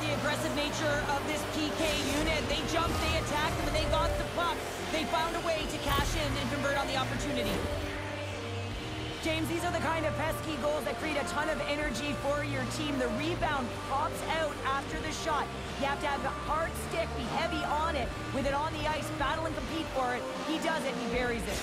the aggressive nature of this PK unit. They jumped, they attacked them, and they got the puck. They found a way to cash in and convert on the opportunity. James, these are the kind of pesky goals that create a ton of energy for your team. The rebound pops out after the shot. You have to have a hard stick, be heavy on it, with it on the ice, battle and compete for it. He does it, he buries it.